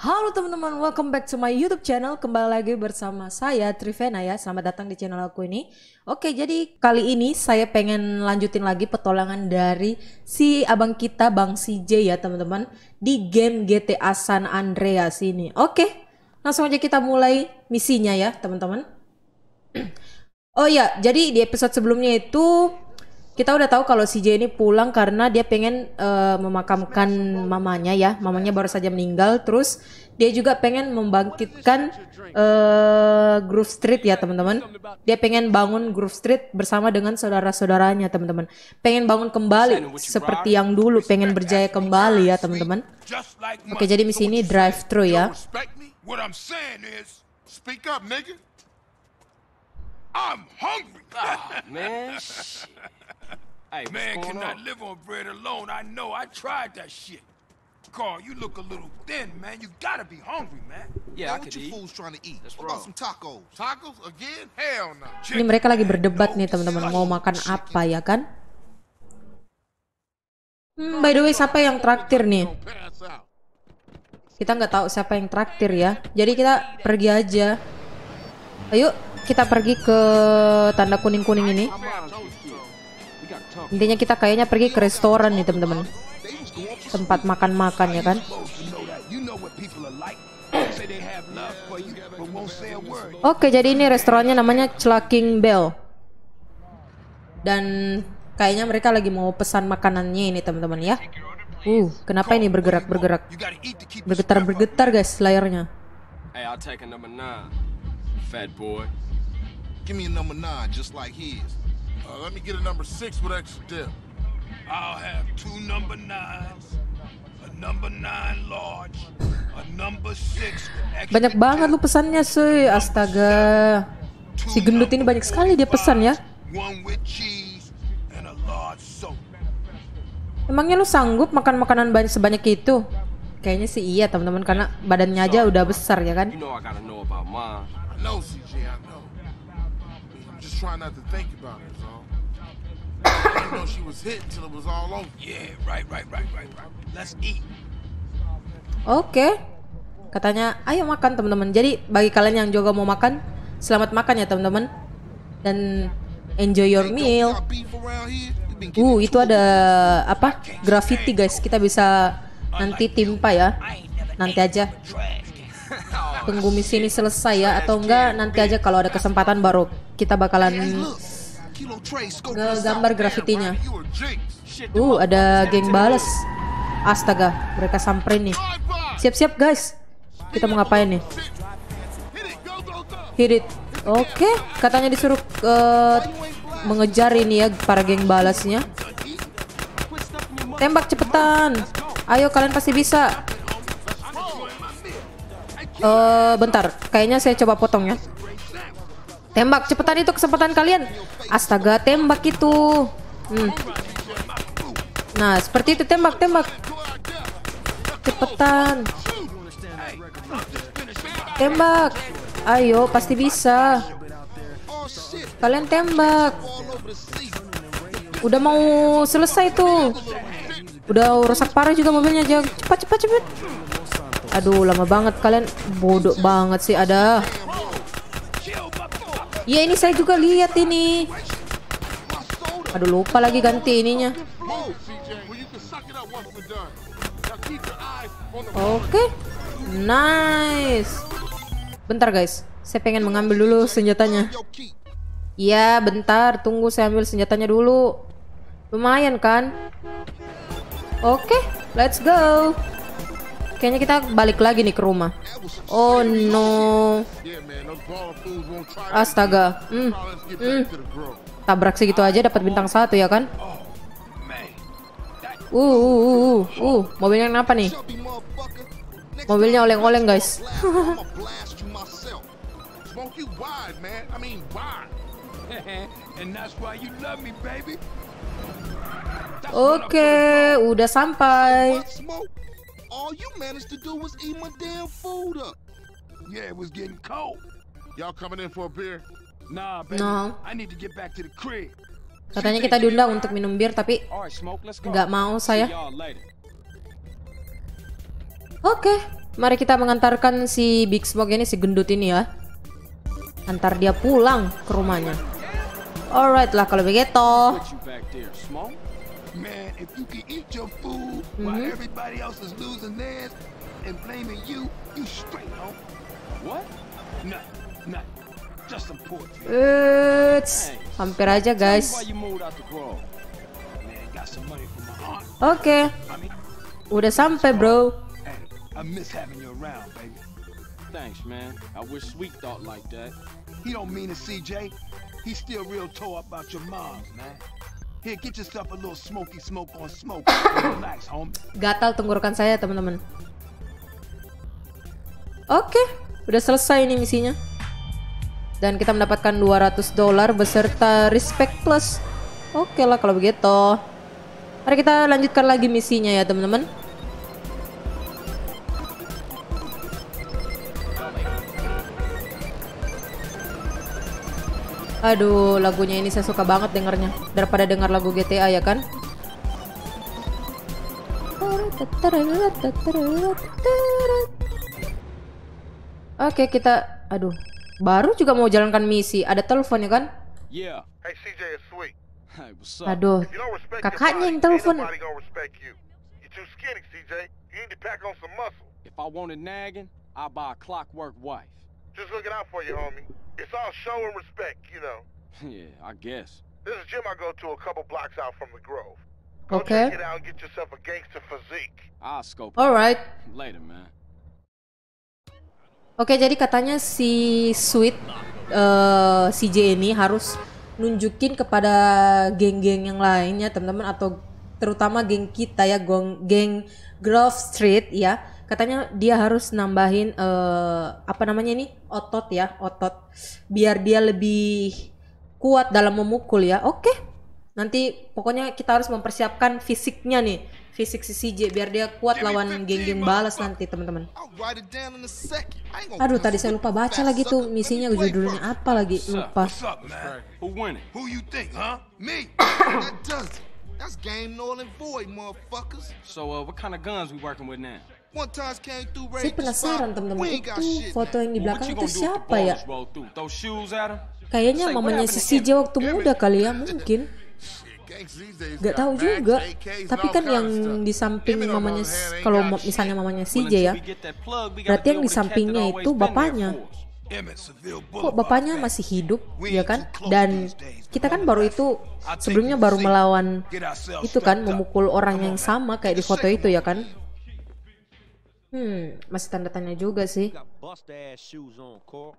Halo teman-teman, welcome back to my YouTube channel. Kembali lagi bersama saya Trivena ya. Selamat datang di channel aku ini. Oke, jadi kali ini saya pengen lanjutin lagi petualangan dari si abang kita, Bang CJ ya teman-teman, di game GTA San Andreas ini. Oke, langsung aja kita mulai misinya ya teman-teman. Oh ya, jadi di episode sebelumnya itu kita udah tahu kalau CJ ini pulang karena dia pengen memakamkan mamanya ya. Mamanya baru saja meninggal. Terus dia juga pengen membangkitkan Grove Street ya teman-teman. Dia pengen bangun Grove Street bersama dengan saudara-saudaranya teman-teman. Pengen bangun kembali seperti yang dulu. Pengen berjaya kembali ya teman-teman. Oke, jadi misi ini drive thru ya. I'm hungry. Oh, man. Hey, Man cannot live on bread alone. I know. I tried that shit. Carl, you look a little thin, man. You gotta be hungry, man. Yeah, I What could you eat. fools trying to eat? That's What about wrong. some tacos? Tacos again? Hell no. Ini mereka lagi berdebat nih teman-teman. Mau makan apa ya kan? By the way, siapa yang traktir nih? Pass out. Kita nggak tahu siapa yang traktir ya. Jadi kita pergi aja. Ayo kita pergi ke tanda kuning-kuning ini. We got to talk. Intinya kita kayaknya pergi ke restoran nih teman-teman. Tempat makan-makan ya kan. You know what people are like. They say they have love for you, but won't say a word. Oke, jadi ini restorannya namanya Clucking Bell. Dan kayaknya mereka lagi mau pesan makanannya ini teman-teman ya. Kenapa ini bergerak-bergerak? You gotta eat to keep your Bergetar-bergetar guys layarnya. Hey, I'll take a number 9. Fat boy. Give me a number 9, just like his. Let me get a number 6 with extra dip. I'll have 2 number 9s, a number 9 large, a number 6 with extra Banyak banget lu pesannya cuy. Astaga. Si gendut ini banyak sekali dia pesan ya. One with cheese and a large soap. Emangnya lu sanggup makan makanan banyak sebanyak itu? Kayaknya sih iya teman-teman, karena badannya aja udah besar ya kan. You know I gotta know about mine. I know, CJ, I know. I'm just trying not to think about it, so. I didn't know she was hit until it was all over. Yeah, right. Let's eat. Oke. Katanya ayo makan teman-teman. Jadi bagi kalian yang juga mau makan, selamat makan ya teman-teman. Dan enjoy your meal. Got beef around here? You been getting Itu ada apa? Graffiti guys. Kita bisa nanti timpa ya. Nanti aja. Tunggu misi ini selesai ya, atau enggak nanti aja kalau ada kesempatan baru kita bakalan Kilo Trey scoping us out. gambar grafitinya. You a jinx. Shit, Ada geng balas. Astaga, mereka samperin nih. Siap-siap guys. Kita mau ngapain nih? Hit it, go. Hit it. Oke, katanya disuruh mengejar ini ya para geng balasnya. Tembak cepetan. Ayo kalian pasti bisa. Bentar, kayaknya saya coba potong ya. Tembak cepetan, itu kesempatan kalian. Astaga, tembak itu. Nah, seperti itu, tembak. Cepetan. Tembak. Ayo, pasti bisa. Kalian tembak. Udah mau selesai tuh. Udah rusak parah juga mobilnya. Cepat. Aduh, lama banget kalian. Bodoh banget sih, ada. Ya ini saya juga lihat ini. Aduh, lupa lagi ganti ininya. Oke. Nice. Bentar guys, saya pengen mengambil dulu senjatanya. Iya, bentar, tunggu saya ambil senjatanya dulu. Lumayan kan? Oke, let's go. Kayaknya kita balik lagi nih ke rumah. Oh no. Astaga. Tabrak segitu aja dapat bintang 1 ya kan? Mobilnya kenapa nih? Mobilnya oleng-oleng guys. I'ma blast you myself. Smoke you wide, man. I mean wide. And that's why you love me, baby. Oke, udah sampai. What smoke? All you managed to do was eat my damn food up. Yeah, it was getting cold. Y'all coming in for a beer? Nah, baby. No. I need to get back to the crib. Katanya kita diundang untuk minum bir, tapi All right, Smoke, let's go. nggak mau See saya. y'all later. Oke, Mari kita mengantarkan si Big Smoke ini, si gendut ini ya. Antar dia pulang ke rumahnya. Alright lah kalau begitu. What you back there, Smoke? Man, if you can eat your food while everybody else is losing theirs and blaming you, you straight, huh? What? Nothing. Just some poetry. Hampir aja guys. Why you moved out the Grove? Man, got some money from my aunt. Oke, udah sampai bro. Hey, I miss having you around, baby. Thanks, man. I wish Sweet thought like that. He don't mean it, CJ. He's still real tore up about your moms, man. Here, get yourself a little smoky smoke on smoke. Relax, homie. Gatal tenggorokan saya teman-teman. Oke, udah selesai ini misinya. Dan kita mendapatkan $200 beserta respect plus. Oke lah kalau begitu. Mari kita lanjutkan lagi misinya ya teman-teman. Aduh, lagunya ini saya suka banget dengarnya daripada dengar lagu GTA ya kan. Oke, kita baru juga mau jalankan misi. Ada telepon ya kan? Yeah. Hey, CJ, it's Sweet. Hey, what's up? Aduh, If you don't respect your kakaknya body, yang telepon. ain't nobody gonna respect you. You're too skinny, CJ. You need to pack on some muscle. If I wanted nagging, I'd buy a clockwork wife. Just looking out for you, homie. It's all show and respect, you know. Yeah, I guess. There's a gym I go to a couple blocks out from the Grove. Go Okay. check it out and get yourself a gangster physique. I'll scope it Alright. later, man. Oke, jadi katanya si Sweet CJ ini harus nunjukin kepada geng-geng yang lainnya teman-teman, atau terutama geng kita ya, geng Grove Street ya. Katanya dia harus nambahin apa namanya ini, otot ya, otot biar dia lebih kuat dalam memukul ya. Oke, nanti pokoknya kita harus mempersiapkan fisiknya nih, fisik si CJ biar dia kuat lawan geng-geng balas nanti teman-teman. I'll write it down in a second. I ain't gonna Aduh, come tadi saya for lupa no baca fat lagi tuh sucker. misinya, Let me play judulnya first. apa lagi, lupa. What's up, man? Who winning? Who you think, huh? Me. That does it. That's game null and void, motherfuckers. So, what kind of guns we working with now? One time came through Saya raid the penasaran spot. teman-teman, We ain't got itu shit. foto yang di Well, what belakang you itu gonna do if the siapa ya? ballers roll through? Throw shoes at 'em? Kayaknya Say, what mamanya si happened to CJ Emmett? waktu muda kali ya, mungkin. Gangs these days Gak got tahu mags, juga. AKs, Tapi and kan all yang kinds of stuff. di samping Emmett, on the mamanya, other hand, ain't kalau got misalnya shit. mamanya Well, CJ until ya, we get that plug, we gotta berarti yang deal di with the cat that sampingnya always itu been there bapaknya. for us. Emmett, Seville Kok Boulevard, bapaknya man. masih hidup We ya ain't kan? too close Dan these days, kita but kan baru nonetheless, itu I'll take sebelumnya you to baru see. melawan Get ourselves itu kan, strapped up. memukul orang Come yang on, man. sama kayak di Get a foto shake itu ya on. kan? Masih tanda tanya juga sih. Got bust ass shoes on, Cole.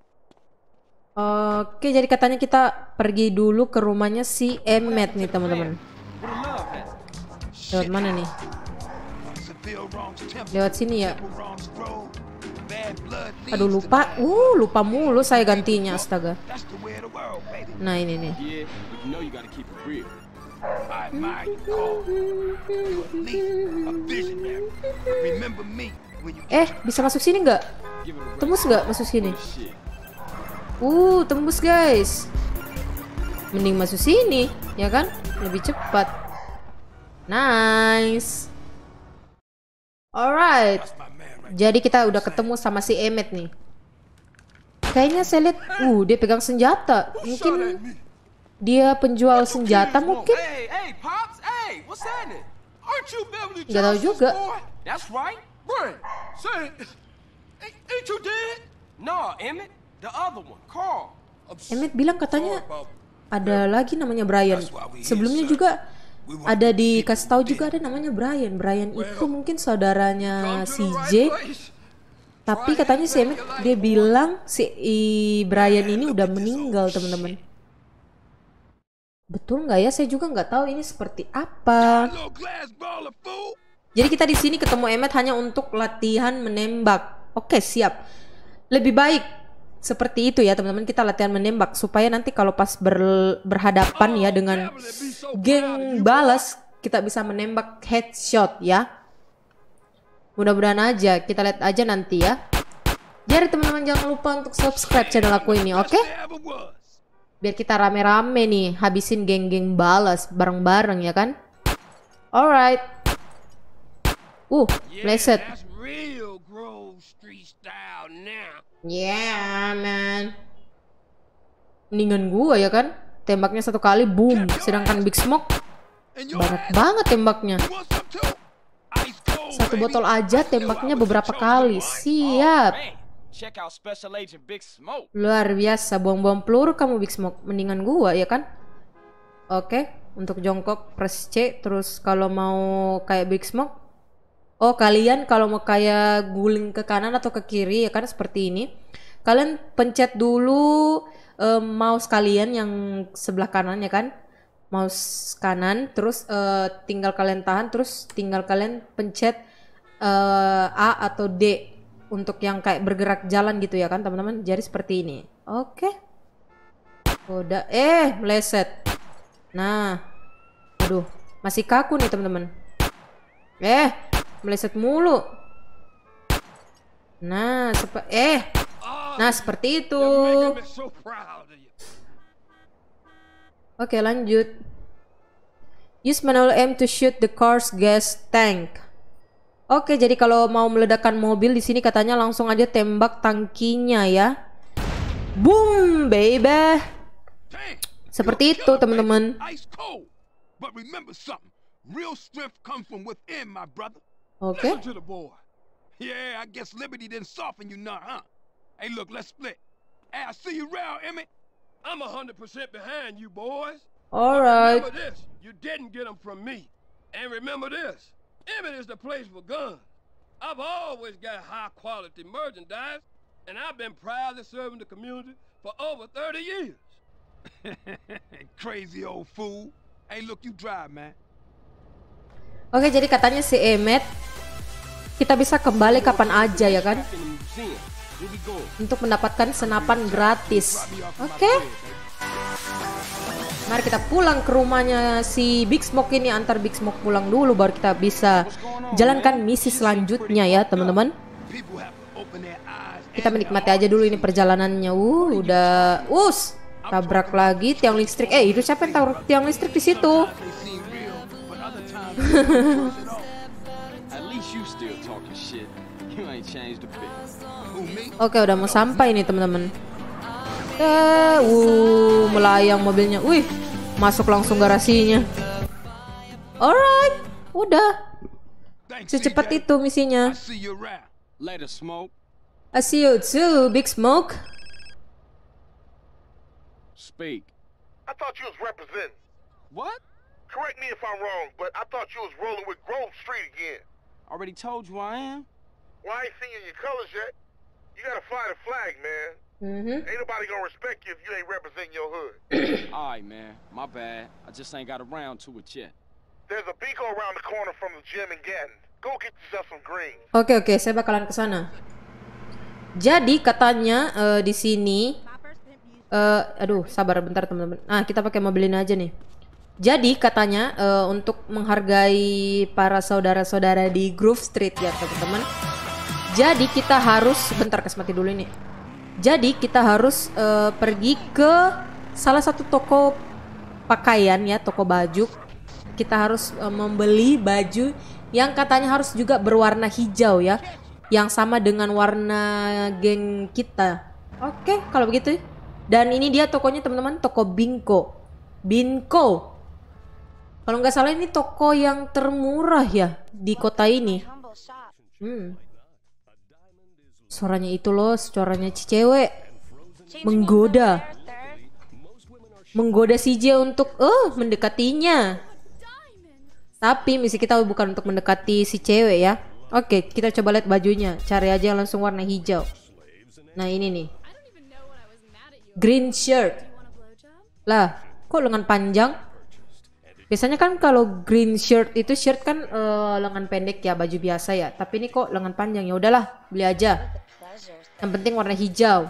Oke, jadi katanya kita pergi dulu ke rumahnya si Emmett nih teman-teman. Where the love at? Lewat mana nih? Seville wrongs temple, Lewat sini ya. temple wrongs Grove. Bad blood leads Aduh, to lupa. bad. Lupa mulu saya gantinya, astaga. That's the way of the world, baby. Nah, ini nih. Yeah, but you know you gotta keep it real. I admire you, Cole. You at least a visionary. Remember me when you Bisa masuk sini nggak? Give it a rest. Tembus nggak masuk sini? Shit. Tembus guys. Mending masuk sini, ya kan? Lebih cepat. Nice. Alright. my man right Jadi kita udah ketemu sama si Emmett nih. Kayaknya saya lihat, dia pegang senjata. Mungkin dia penjual senjata mungkin. Hey, Pops, hey, what's happening? Aren't you Beverly Nggak tahu Johnson's juga. boy? That's right. Brian, say, ain't you dead? No, Emmett, the other one, Carl. Emmett bilang katanya ada lagi namanya Brian. Sebelumnya juga ada dikasih tahu juga ada namanya Brian. Brian itu mungkin saudaranya si J. Tapi katanya si Emmett, dia bilang si Brian ini udah meninggal teman-teman. Betul nggak ya? Saya juga nggak tahu ini seperti apa. Little glass baller, fool. Jadi kita di sini ketemu Emmett hanya untuk latihan menembak. Oke, siap. Lebih baik seperti itu ya teman-teman, kita latihan menembak supaya nanti kalau pas berhadapan ya dengan geng balas kita bisa menembak headshot ya. Mudah-mudahan aja, kita lihat aja nanti ya. Jadi teman-teman jangan lupa untuk subscribe channel aku ini, oke? Ever was. Biar kita rame-rame nih habisin geng-geng balas bareng-bareng ya kan? Alright. Meleset. That's real, Grove. street style now. Yeah, man. Mendingan gua ya kan? Tembaknya satu kali, boom. Sedangkan Big Smoke And your banyak ass, banget tembaknya. you want some too? Ice cold, Satu baby. botol aja tembaknya beberapa kali. Siap. Man, check out Special Agent Big Smoke. Luar biasa, buang-buang peluru kamu Big Smoke. Mendingan gua ya kan? Oke, untuk jongkok press C. Terus kalau mau kayak Big Smoke, oh kalian kalau mau kayak guling ke kanan atau ke kiri ya kan seperti ini. Kalian pencet dulu mouse kalian yang sebelah kanan ya kan? Mouse kanan, terus tinggal kalian tahan, terus tinggal kalian pencet A atau D untuk yang kayak bergerak jalan gitu ya kan teman-teman. Jadi seperti ini. Oke. Udah, meleset. Nah, aduh, masih kaku nih teman-teman. Meleset mulu. Nah, seperti itu. You're making me so proud of you. Oke, lanjut. Use manual aim to shoot the car's gas tank. Oke, jadi kalau mau meledakkan mobil di sini katanya langsung aja tembak tangkinya ya. Boom, baby. Damn, Seperti you're a itu, killer, teman-teman. baby. Ice cold. But remember something. Real strength comes from within, my brother. Oke. Listen to the boy. Yeah, I guess Liberty didn't soften you none, huh? Hey, look, let's split. Hey, I see you around, Emmett. I'm 100% behind you, boys. Alright. Remember this, you didn't get them from me. And remember this, Emmett is the place for guns. I've always got high quality merchandise, and I've been proudly serving the community for over 30 years. Crazy old fool. Hey, look, you drive, man. Oke, jadi katanya si Emmet kita bisa kembali kapan aja ya kan? In the museum. Here we go. Untuk mendapatkan senapan gratis. Oke. Mari kita pulang ke rumahnya si Big Smoke ini. Antar Big Smoke pulang dulu baru kita bisa jalankan misi selanjutnya ya teman-teman. People have to open their eyes. Kita menikmati aja dulu ini perjalanannya. Udah, tabrak lagi tiang listrik. Itu siapa yang taruh tiang listrik di situ? They seem real, but other times they don't at all. At least you still talking shit. You ain't changed a bit. Who, me? Oke, udah mau sampai nih teman-teman. Melayang mobilnya. Wih, masuk langsung garasinya. Alright, udah. Thanks, Secepat CJ. itu misinya. I see you around. Later, Smoke. I see you too, Big Smoke. Speak. I thought you was representing. What? Correct me if I'm wrong, but I thought you was rolling with Grove Street again. Already told you I am. Well, I ain't seen you in your colors yet. You gotta fly the flag, man. Ain't nobody gonna respect you if you ain't representing your hood. Alright, man. My bad. I just ain't got around to it yet. There's a Beaco around the corner from the gym in Gatton. Go get yourself some green. Oke, saya bakalan ke sana. Jadi katanya di sini sabar bentar teman-teman. Kita pakai mobil ini aja nih. Jadi katanya untuk menghargai para saudara-saudara di Grove Street ya teman-teman. Jadi kita harus kasih mati dulu ini. Jadi kita harus pergi ke salah satu toko pakaian ya, toko baju. Kita harus membeli baju yang katanya harus juga berwarna hijau ya, yang sama dengan warna geng kita. Oke, kalau begitu. Dan ini dia tokonya teman-teman, toko Binko. Kalau nggak salah ini toko yang termurah ya di kota ini. Suaranya itu loh, suaranya cewek menggoda si J untuk mendekatinya. Tapi misi kita bukan untuk mendekati si cewek ya. Oke, kita coba lihat bajunya. Cari aja yang langsung warna hijau. Nah ini nih, green shirt. Lah, kok lengan panjang? Biasanya kan kalau green shirt itu shirt kan lengan pendek ya, baju biasa ya. Tapi ini kok lengan panjang, ya udahlah, beli aja. Yang penting warna hijau.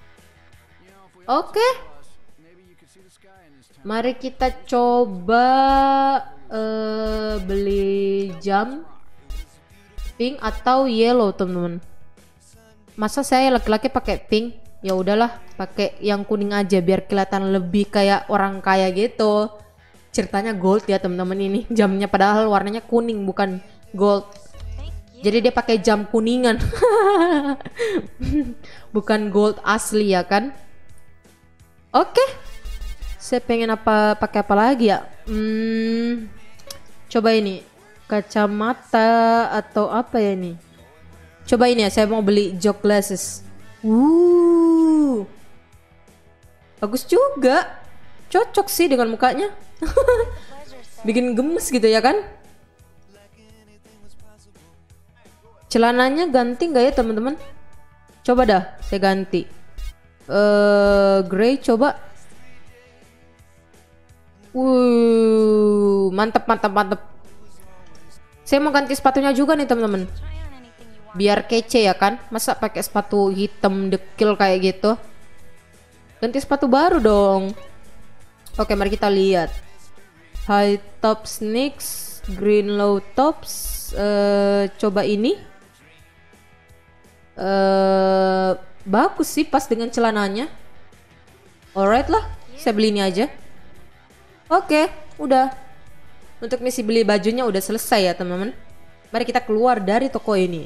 Oke. Mari kita coba beli jam pink atau yellow, teman-teman. Masa saya laki-laki pakai pink? Ya udahlah, pakai yang kuning aja biar kelihatan lebih kayak orang kaya gitu. Ceritanya gold ya teman-teman, ini jamnya padahal warnanya kuning bukan gold. Jadi dia pakai jam kuningan. Bukan gold asli ya kan? Oke. Saya pengen pakai apa lagi ya? Coba ini. Kacamata atau apa ya ini? Coba ini ya, saya mau beli jog glasses. Bagus juga. Cocok sih dengan mukanya. Bikin gemes gitu ya kan? Celananya ganti nggak ya teman-teman? Coba dah, saya ganti. Grey coba. Mantap. Saya mau ganti sepatunya juga nih teman-teman. Biar kece ya kan? Masa pakai sepatu hitam dekil kayak gitu? Ganti sepatu baru dong. Oke, mari kita lihat. High top sneaks, green low tops. Coba ini. Bagus sih, pas dengan celananya. Alright lah, saya beli ini aja. Oke, udah. Untuk misi beli bajunya udah selesai ya teman-teman. Mari kita keluar dari toko ini.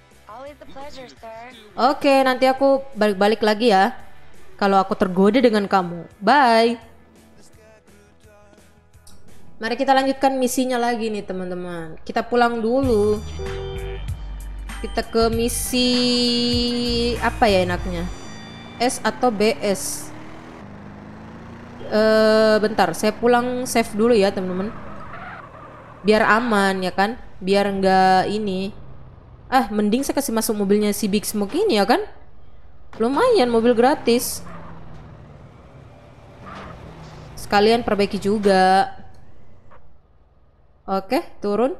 Oke, nanti aku balik-balik lagi ya kalau aku tergoda dengan kamu. Bye. Mari kita lanjutkan misinya lagi nih teman-teman. Kita pulang dulu. Kita ke misi apa ya enaknya? S atau BS? Bentar, saya pulang save dulu ya teman-teman. Biar aman ya kan? Biar enggak ini. Mending saya kasih masuk mobilnya si Big Smoke ini ya kan? Lumayan mobil gratis. Sekalian perbaiki juga. Oke, turun.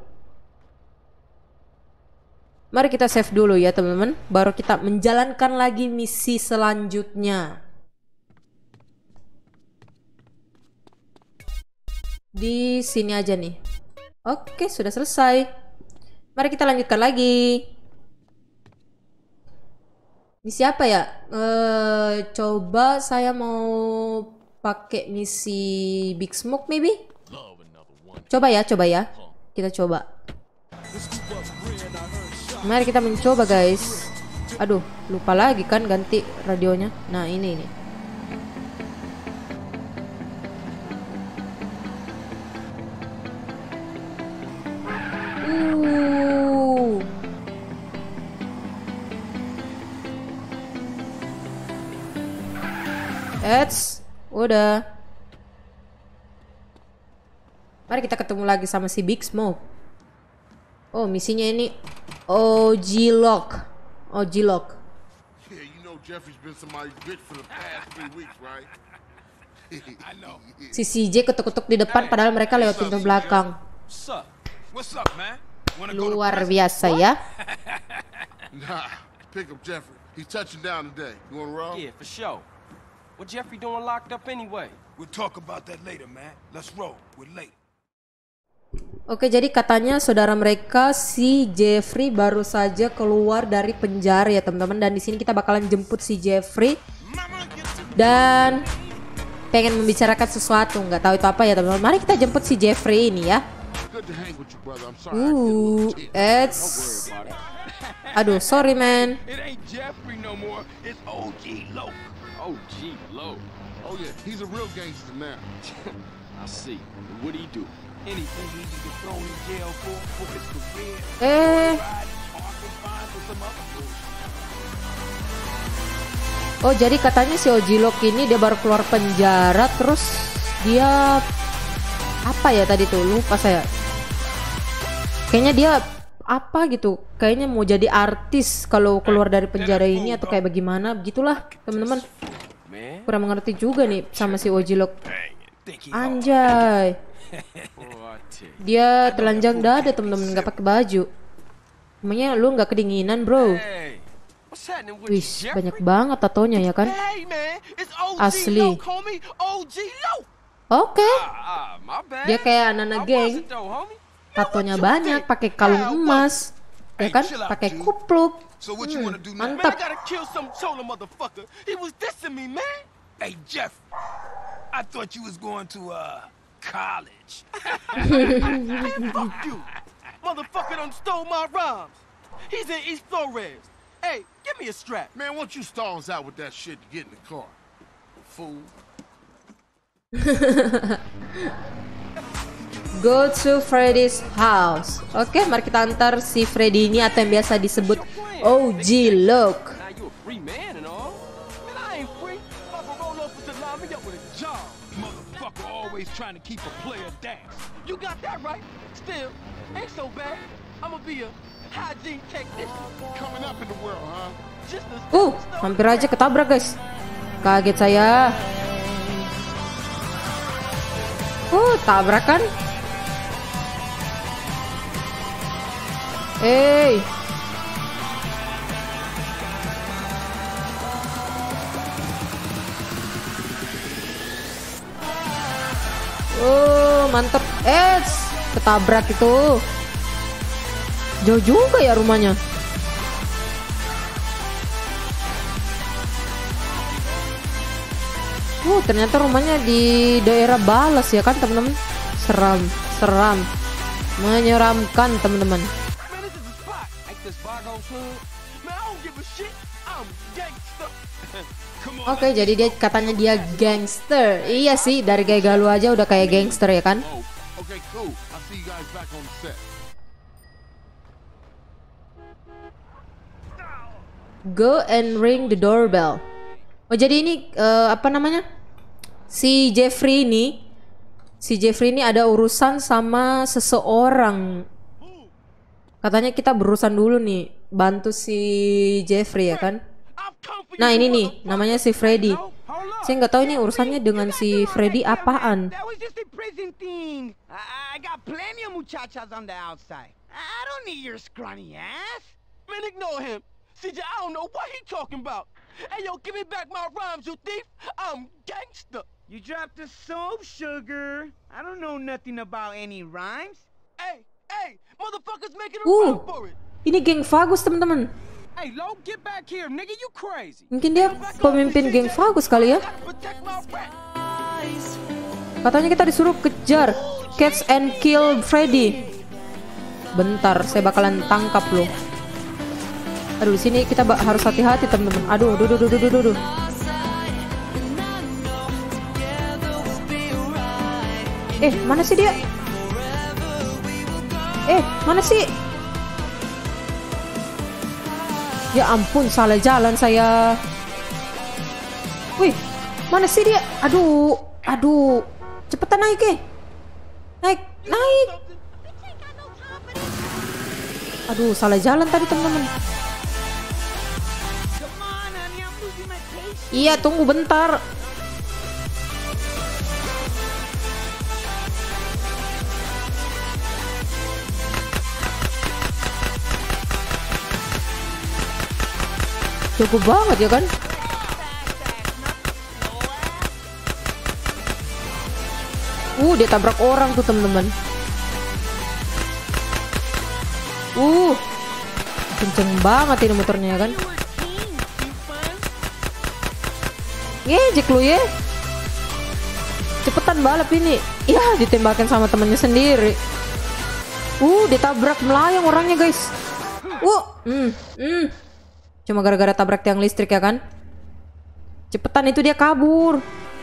Mari kita save dulu ya teman-teman. Baru kita menjalankan lagi misi selanjutnya. Di sini aja nih. Oke, sudah selesai. Mari kita lanjutkan lagi. Misi apa ya? Coba saya mau pakai misi Big Smoke maybe. Coba ya. Kita coba. Mari kita mencoba guys. Aduh, lupa lagi kan ganti radionya. Nah, ini nih. Udah. Mari kita ketemu lagi sama si Big Smoke. Oh, misinya ini OG Lock. Yeah, you know Jeffrey's been somebody's bitch for the past 3 weeks, right? I know. Si CJ ketuk-ketuk di depan padahal mereka lewat pintu belakang. What's up, man? Luar biasa ya. Nah, pick up Jeffrey. He's touching down today. You wanna roll? Yeah, for sure. What Jeffrey doing locked up anyway? We'll talk about that later, man. Let's roll. We're late. Oke, jadi katanya saudara mereka si Jeffrey baru saja keluar dari penjara ya teman-teman, dan di sini kita bakalan jemput si Jeffrey dan pengen membicarakan sesuatu, nggak tahu itu apa ya teman-teman. Mari kita jemput si Jeffrey ini ya. Aduh, sorry man. It ain't Jeffrey no more. It's OG Loc. OG Loc. Oh yeah, he's a real gangster now. I see. What'd he do? Anything he can get thrown in jail for his career. Oh, jadi katanya si OG Loc ini dia baru keluar penjara, terus dia apa ya tadi tuh, lupa saya. Kayaknya dia apa gitu, kayaknya mau jadi artis kalau keluar dari penjara ini atau kayak bagaimana, begitulah teman-teman. Kurang mengerti juga nih sama si OG Loc. Anjay, dia telanjang dada teman-teman, nggak pakai baju. Emangnya lu nggak kedinginan bro? Wih, banyak banget tatonya ya kan? Asli. Oke. Dia kayak anak-anak geng. Tatonya banyak, pakai kalung emas, ya kan? Pakai kupluk. Mantap. Hey Jeff, I thought you was going to college. Man, fuck you. Motherfucker done stole my rhymes. He's in East Flores. Hey, give me a strap. Man, why don't you stalls out with that shit to get in the car? Fool. Go to Freddy's house. Oke, mari kita antar si Freddy ini atau yang biasa disebut OG Look. Now you a free man and all. Man, I ain't free. Papa roll officer line me up with a job. Motherfucker always trying to keep a player down. You got that right. Still, ain't so bad. I'ma be a hygiene technician. Coming up in the world, huh? Just a Hampir aja ketabrak, guys. Kaget saya. Tabrakan. Mantep. Ketabrak itu. Jauh juga ya rumahnya. Ternyata rumahnya di daerah Balas ya kan teman-teman. Seram. Menyeramkan teman-teman. Oke, jadi dia katanya dia gangster. Iya sih, dari gaya galau aja udah kayak gangster ya kan. Okay, cool. I'll see you guys back on the set. Go and ring the doorbell. Oh, jadi ini apa namanya? Si Jeffrey ini ada urusan sama seseorang. Katanya kita berurusan dulu nih, bantu si Jeffrey ya kan. Nah ini nih, namanya si Freddy. Saya nggak tahu ini urusannya dengan si Freddy apaan. That was just a prison thing. I got plenty of muchachas on the outside. I don't need your scrawny ass. Man, ignore him. CJ, I don't know what he talking about. Hey, yo, give me back my rhymes, you thief. I'm gangster. You dropped the soap, sugar. I don't know nothing about any rhymes. Hey, motherfuckers making a run for it. Ini geng Vagus teman-teman. Hey, Lo, get back here, nigga, you crazy. Mungkin dia pemimpin geng Vagus kali ya. Katanya kita disuruh kejar catch and kill Freddy. Bentar, saya bakalan tangkap lo. Aduh, sini kita harus hati-hati teman-teman. Aduh. Mana sih dia? Mana sih? Ya ampun, salah jalan saya. Wih, mana sih dia? Aduh. Cepetan naik Naik. Aduh, salah jalan tadi teman-teman. Iya, tunggu bentar. Cukup banget ya kan? Dia tabrak orang tuh teman-teman. Kenceng banget ini motornya kan? Ngejek lu ya. Cepetan balap ini. Ya, ditembakin sama temennya sendiri. Ditabrak melayang orangnya guys. Cuma gara-gara tabrak tiang listrik ya kan. Cepetan, itu dia kabur.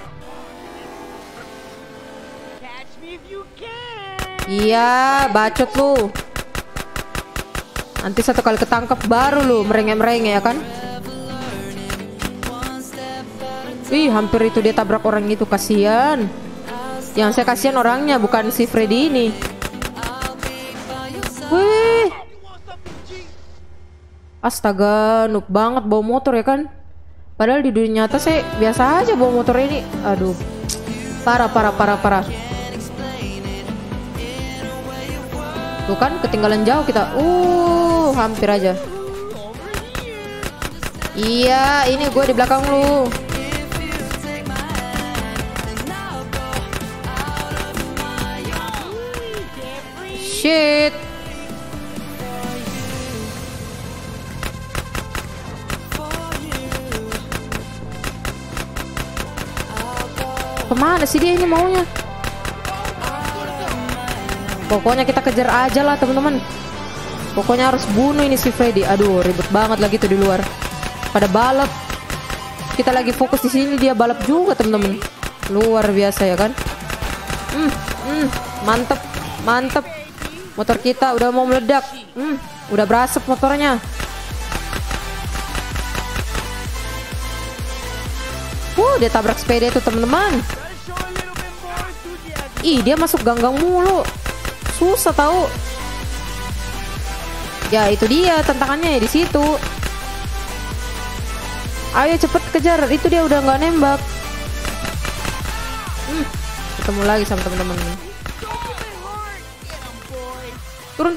Iya, bacot lu. Nanti satu kali ketangkep baru lu merengek-merengek ya kan. Hampir itu dia tabrak orang itu, kasihan. Yang saya kasihan orangnya, bukan si Freddy ini. Astaga, noob banget bawa motor ya kan. Padahal di dunia nyata saya biasa aja bawa motor ini. Aduh, parah. Tuh kan, ketinggalan jauh kita. Hampir aja. Iya, ini gue di belakang lu. Shit. Kemana sih dia ini maunya? Pokoknya kita kejar aja lah teman-teman. Pokoknya harus bunuh ini si Freddy. Aduh, ribet banget lagi tuh di luar. Pada balap. Kita lagi fokus di sini, dia balap juga teman-teman. Luar biasa ya kan? Mantep, mantep. Motor kita udah mau meledak. Udah berasap motornya. Dia tabrak sepeda itu teman-teman. Ih, dia masuk gang-gang mulu. Susah tahu. Ya itu dia tantangannya di situ. Ayo cepet kejar. Itu dia udah nggak nembak. Ketemu lagi sama teman-teman. Turun.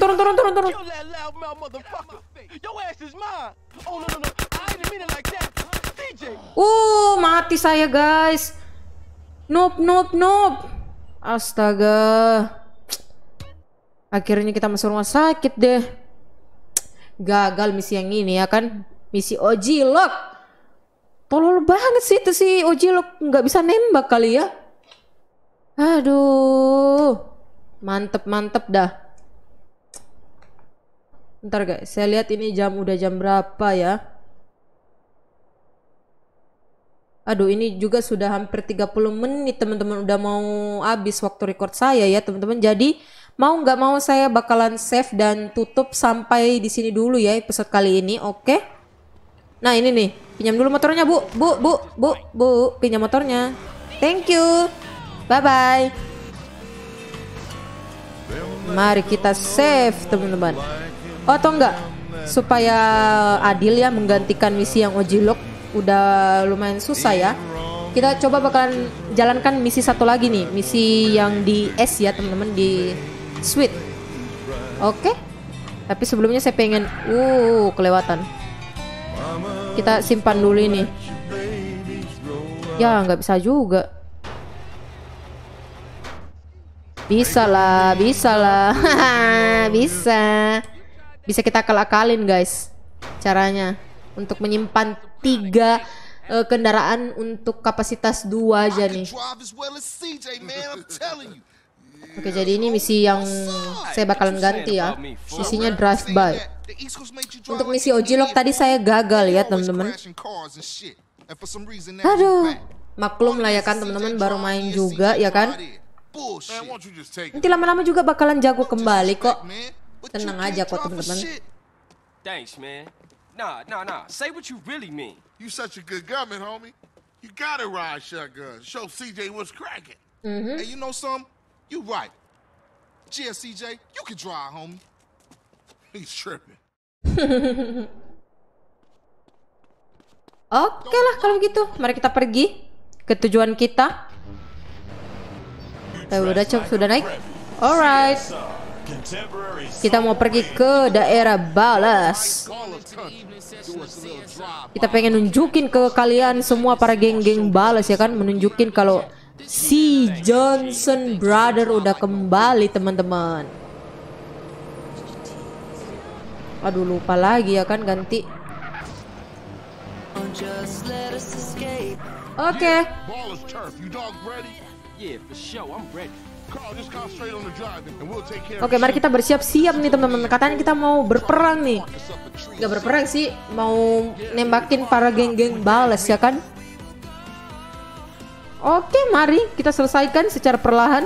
Mati saya guys. Noob. Astaga. Akhirnya kita masuk rumah sakit deh. Gagal misi yang ini ya kan. Misi Ojilok. Tolol banget sih itu si Ojilok. Nggak bisa nembak kali ya. Aduh. Mantep dah. Ntar guys, saya lihat ini udah jam berapa ya. Aduh, ini juga sudah hampir 30 menit teman-teman, udah mau habis waktu record saya ya teman-teman. Jadi mau nggak mau saya bakalan save dan tutup sampai di sini dulu ya episode kali ini, oke? Nah ini nih, pinjam dulu motornya bu, pinjam motornya. Thank you, bye bye. Mari kita save teman-teman. Oh atau enggak, supaya adil ya menggantikan misi yang Ojilok. Udah lumayan susah ya. Kita coba bakalan jalankan misi satu lagi nih, misi yang di S ya teman-teman, di Sweet. Oke. Tapi sebelumnya saya pengen kelewatan. Kita simpan dulu ini. Ya nggak bisa juga. Bisa lah. Bisa kita akal-akalin guys caranya untuk menyimpan 3 kendaraan untuk kapasitas 2 aja nih. Oke, jadi ini misi yang saya bakalan ganti ya. Misinya drive by. Untuk misi Ojilok tadi saya gagal ya teman-teman. Aduh, maklum lah ya kan teman-teman, baru main juga ya kan. Nanti lama-lama juga bakalan jago kembali kok. Tenang aja kok teman-teman. Thanks, man. Nah. Say what you really mean. You such a good gunman, homie. You gotta ride shotgun. Show CJ what's cracking. Hey, you know something? You right. CJ, you can drive, homie. He's tripping. Oke lah kalau gitu, mari kita pergi ke tujuan kita. Sudah naik. Alright. Kita mau pergi ke daerah Balas. Kita pengen nunjukin ke kalian semua para geng-geng Balas ya kan, menunjukin kalau si Johnson Brother udah kembali teman-teman. Aduh lupa lagi ya kan ganti. Oke. Oke, mari kita bersiap-siap nih teman-teman. Katanya kita mau berperang nih. Gak berperang sih, mau nembakin para geng-geng Balas ya kan. Oke, mari kita selesaikan secara perlahan.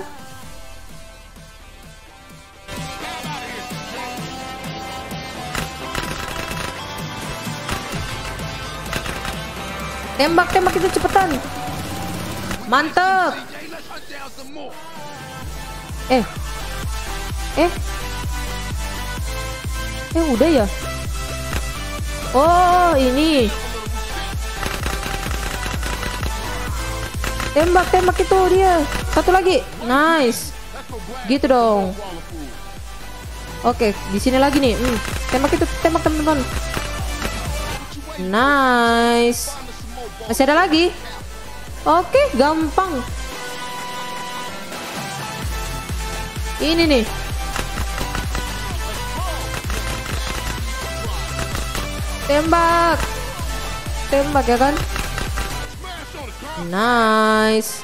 Tembak itu cepetan. Mantap. Udah ya. Oh ini. Tembak itu dia. Satu lagi. Nice. Gitu dong. Oke, di sini lagi nih. Tembak teman-teman. Nice. Masih ada lagi. Oke, gampang. Ini nih. Tembak ya kan. Nice.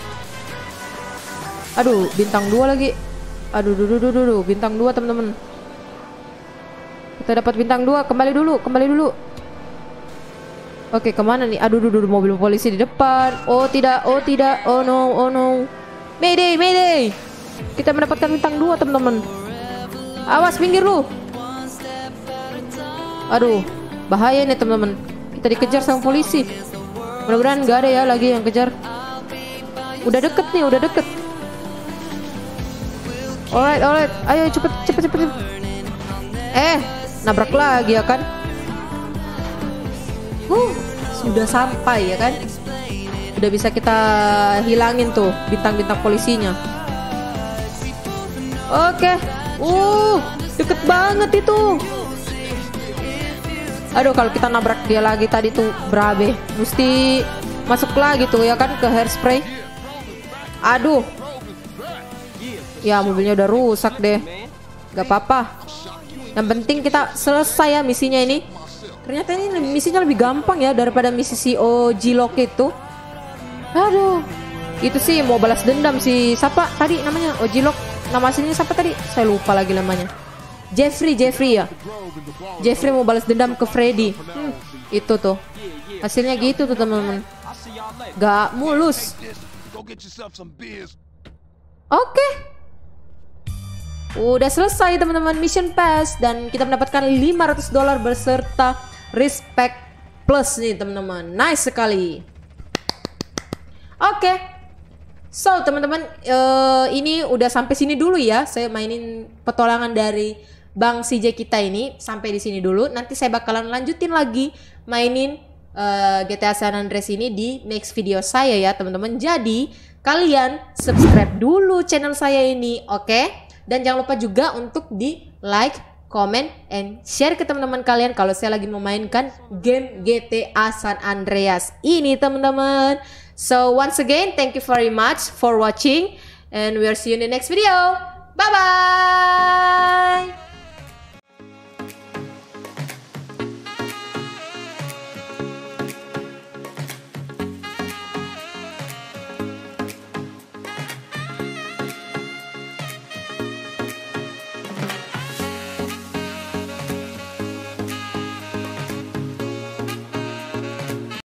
Aduh, bintang 2 lagi. Aduh, bintang 2 teman-teman. Kita dapat bintang 2. Kembali dulu. Oke, kemana nih? Aduh, mobil polisi di depan. Oh tidak. Oh no. Mayday. Kita mendapatkan bintang 2, teman-teman. Awas, minggir lu. Aduh, bahaya nih, teman-teman. Kita dikejar sama polisi. Mudah-mudahan nggak ada ya lagi yang kejar. Udah deket. Alright. Ayo cepet. Nabrak lagi ya kan? Sudah sampai ya kan? Udah bisa kita hilangin tuh bintang-bintang polisinya. Oke. Deket banget itu. Aduh, kalau kita nabrak dia lagi tadi tuh berabe. Mesti masuk lagi tuh ya kan ke hairspray. Aduh. Ya, mobilnya udah rusak deh. Gak apa-apa. Yang penting kita selesai ya misinya ini. Ternyata ini misinya lebih gampang ya daripada misi si Ojilok itu. Aduh. Itu sih mau balas dendam si siapa tadi namanya? Ojilok. Nama aslinya siapa tadi? Saya lupa lagi namanya. Jeffrey ya. Jeffrey mau balas dendam ke Freddy. Itu tuh. Hasilnya gitu tuh, teman-teman. Gak mulus. Oke. Udah selesai, teman-teman, mission pass. Dan kita mendapatkan $500 beserta respect plus nih, teman-teman. Nice sekali. Oke. So, teman-teman, ini udah sampai sini dulu ya. Saya mainin petualangan dari Bang CJ kita ini sampai di sini dulu. Nanti saya bakalan lanjutin lagi mainin GTA San Andreas ini di next video saya ya, teman-teman. Jadi, kalian subscribe dulu channel saya ini, oke? Dan jangan lupa juga untuk di like, comment, and share ke teman-teman kalian kalau saya lagi memainkan game GTA San Andreas ini, teman-teman. So once again, thank you very much for watching, and we'll see you in the next video. Bye bye.